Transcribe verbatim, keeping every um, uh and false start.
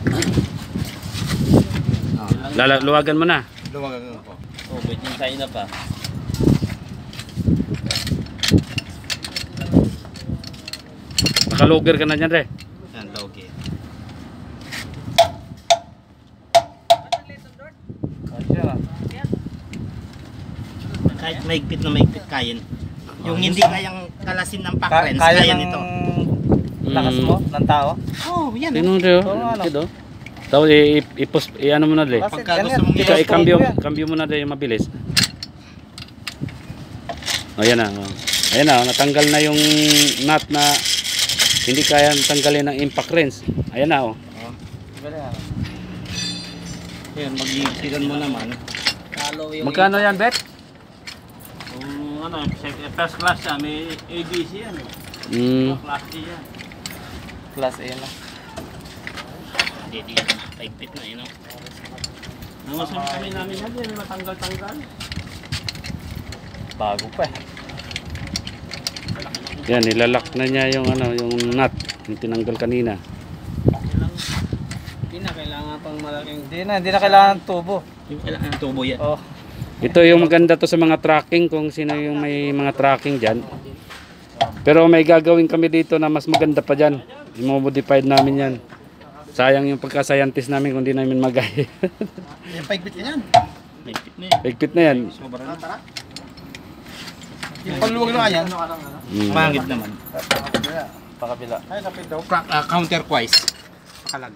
Lala, luwagan mo na. Luwagan mo po. Oh, may tinsay na pa. Nakaluger ka na dyan, Re. Yan, logi. Kahit maigpit na maigpit, kayan. Yung hindi kayang kalasin ng pakrens, Kaya kaya ng nito. lakas mo, ng tao? Oh, yan. Tingnan mo, Re. Oo, ano? Kid, oh. Tapos, i- i- ipos, i-ano mo na, Re. Kasi Pagka yan gusto yan, mong Ika, i-post i-cambio, ko yan. cambio mo na, Re, yung mabilis. O, yan na. Oh. Ayan na, oh, natanggal na yung nut na hindi kaya tanggalin ng impact wrench. Ayan na, oh. Ayan, mag-iiksigan mo naman. Talo yung... Magkano yan, Bet? Kung ano, first class siya, may A B C yan. eh. Mm. Class D yan. Class A na. Hindi, di. Maigpit na yun. Nangusun kami namin yan, may matanggal-tanggal. Bago pa eh. Yan, nilalak na niya yung ano, yung nut, yung tinanggal kanina. Hindi na, kailangan pang malaking... Hindi na, hindi na kailangan ng tubo. Yung kailangan ng tubo yan. Oh. Ito yung maganda to sa mga tracking, kung sino yung may mga tracking dyan. Pero may gagawin kami dito na mas maganda pa dyan. I-modified namin yan. Sayang yung pagka-scientist namin kung di namin magaya. Yung paigpit yan. Maigpit na yan. Higpit na yan. Sobra na. Tara. Yung pagluwag na yan, Mm. mangit naman. Pakabila. Counterclockwise. Pakalag.